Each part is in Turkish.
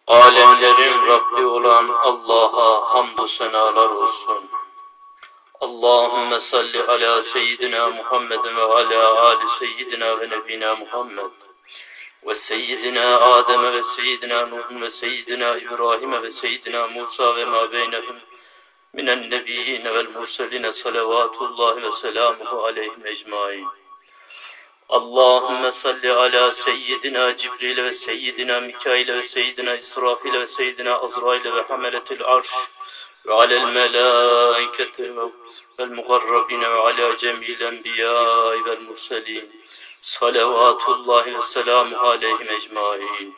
Alemlerin Rabbi olan Allah'a hamdü senalar olsun. Allahümme salli ala seyyidina Muhammedin ve ala ali seyyidina ve nebina Muhammed ve seyyidina Adem ve seyyidina Nuh ve seyyidina İbrahim ve seyyidina Musa ve ma beynehum minen nebiyyin vel murseline salavatullahi ve selamuhu aleyhim ecmaîn. Allahümme salli ala seyyidina Cibril ve seyyidina Mikail ve seyyidina İsrafil ve seyyidina Azrail ve hameletil arş ve alel melâiketi vel mugarrabine ve ala cemil enbiyâi vel murselin salavatullahi ve selamuhu aleyhim ecmaîn.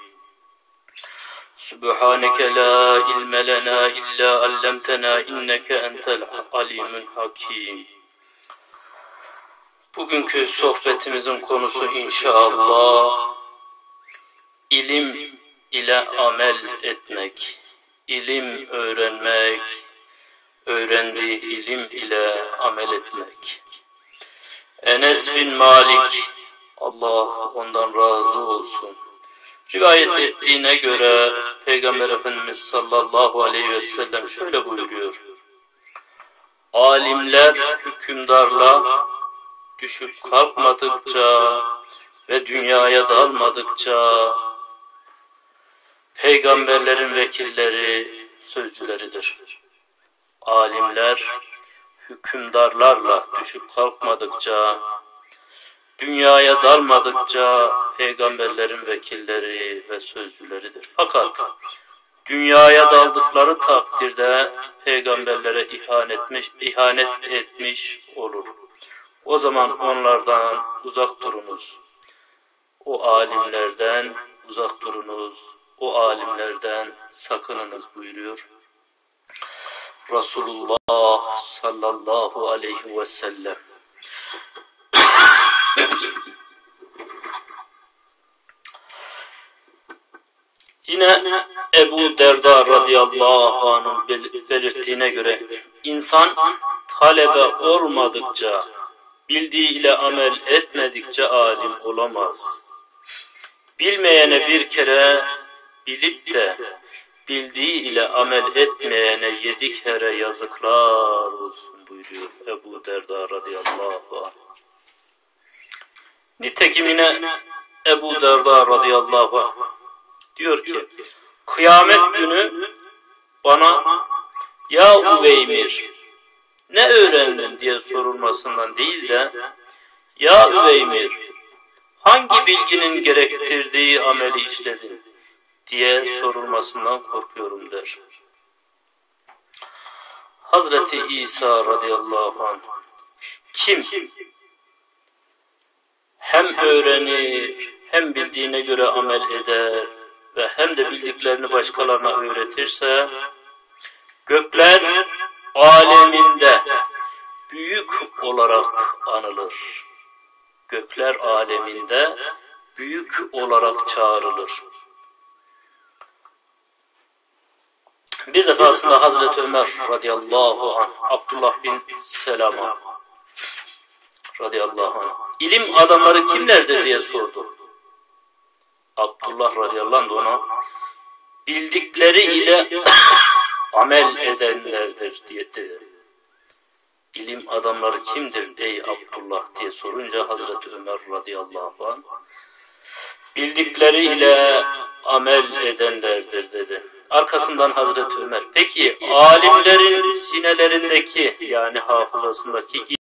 Subhaneke la ilme lena illa allamtena inneke entel alimun hakim. Bugünkü sohbetimizin konusu inşallah ilim ile amel etmek, ilim öğrenmek, öğrendiği ilim ile amel etmek. Enes bin Malik, Allah ondan razı olsun, rivayet ettiğine göre Peygamber Efendimiz sallallahu aleyhi ve sellem şöyle buyuruyor: alimler hükümdarla düşüp kalkmadıkça ve dünyaya dalmadıkça peygamberlerin vekilleri, sözcüleridir. Alimler hükümdarlarla düşüp kalkmadıkça, dünyaya dalmadıkça peygamberlerin vekilleri ve sözcüleridir. Fakat dünyaya daldıkları takdirde peygamberlere ihanet etmiş olur. O zaman onlardan uzak durunuz. O alimlerden uzak durunuz. O alimlerden sakınınız buyuruyor Resulullah sallallahu aleyhi ve sellem. Yine Ebu Derda radıyallahu anh'ın belirttiğine göre insan talebe olmadıkça, bildiği ile amel etmedikçe alim olamaz. Bilmeyene bir kere, bilip de bildiği ile amel etmeyene 7 kere yazıklar olsun buyuruyor Ebu Derda radıyallahu anh. Nitekim yine Ebu Derda radıyallahu anh diyor ki, kıyamet günü bana ya Üveymir ne öğrendin diye sorulmasından değil de ya Üveymir hangi bilginin gerektirdiği ameli işledin diye sorulmasından korkuyorum der. Hazreti İsa radıyallahu anh kim hem öğrenir hem bildiğine göre amel eder ve hem de bildiklerini başkalarına öğretirse gökler aleminde büyük olarak anılır. Gökler aleminde büyük olarak çağrılır. Bir defasında Hazreti Ömer radıyallahu anh, Abdullah bin Selam'a radıyallahu anh, ilim adamları kimlerdir diye sordu. Abdullah radıyallahu anh ona bildikleri ile amel edenlerdir diye dedi. İlim adamları kimdir ey Abdullah diye sorunca Hazreti Ömer radıyallahu anh bildikleri ile amel edenlerdir dedi. Arkasından Hazreti Ömer peki alimlerin sinelerindeki yani hafızasındaki